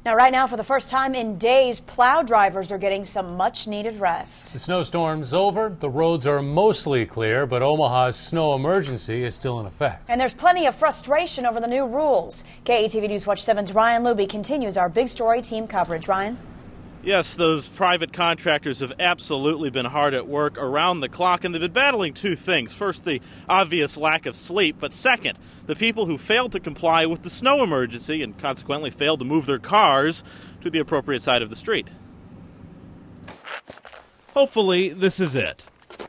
Now, right now, for the first time in days, Plow drivers are getting some much-needed rest. The snowstorm's over. The roads are mostly clear, but Omaha's snow emergency is still in effect. And there's plenty of frustration over the new rules. KETV News Watch 7's Ryan Luby continues our big story team coverage. Ryan? Yes, those private contractors have absolutely been hard at work around the clock, and they've been battling two things. First, the obvious lack of sleep, but second, the people who failed to comply with the snow emergency and consequently failed to move their cars to the appropriate side of the street. Hopefully, this is it.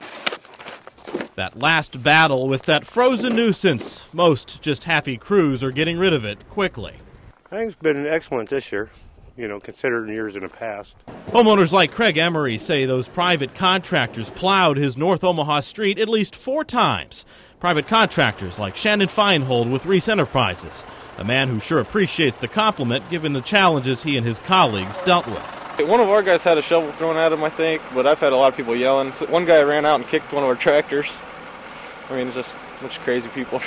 That last battle with that frozen nuisance. Most just happy crews are getting rid of it quickly. I think it's been excellent this year, considering years in the past. Homeowners like Craig Emery say those private contractors plowed his North Omaha street at least 4 times. Private contractors like Shannon Feinhold with Reese Enterprises, a man who sure appreciates the compliment given the challenges he and his colleagues dealt with. One of our guys had a shovel thrown at him, I think, but I've had a lot of people yelling. So one guy ran out and kicked one of our tractors. I mean, it's just a bunch of crazy people.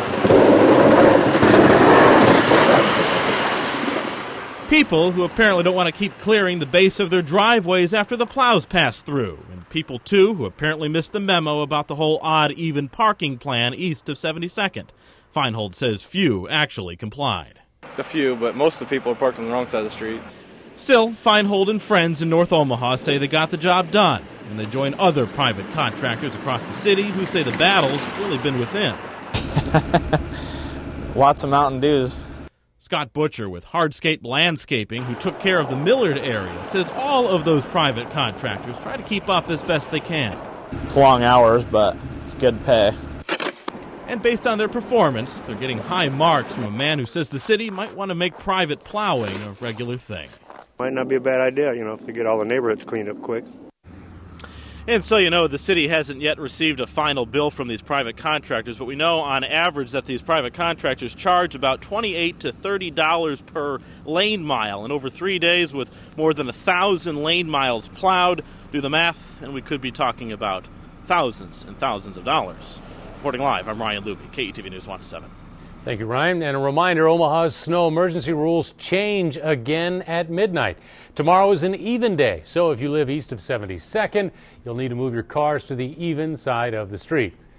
People who apparently don't want to keep clearing the base of their driveways after the plows pass through. And people, too, who apparently missed the memo about the whole odd-even parking plan east of 72nd. Feinhold says few actually complied. A few, but most of the people are parked on the wrong side of the street. Still, Feinhold and friends in North Omaha say they got the job done, and they join other private contractors across the city who say the battle's really been within. Lots of Mountain Dews. Scott Butcher with Hardscape Landscaping, who took care of the Millard area, says all of those private contractors try to keep up as best they can. It's long hours, but it's good pay. And based on their performance, they're getting high marks from a man who says the city might want to make private plowing a regular thing. Might not be a bad idea, if they get all the neighborhoods cleaned up quick. And so, the city hasn't yet received a final bill from these private contractors, but we know on average that these private contractors charge about $28 to $30 per lane mile. And over 3 days with more than 1,000 lane miles plowed, do the math, and we could be talking about thousands and thousands of dollars. Reporting live, I'm Ryan Luby, KETV News Watch 7. Thank you, Ryan. And a reminder, Omaha's snow emergency rules change again at midnight. Tomorrow is an even day, so if you live east of 72nd, you'll need to move your cars to the even side of the street.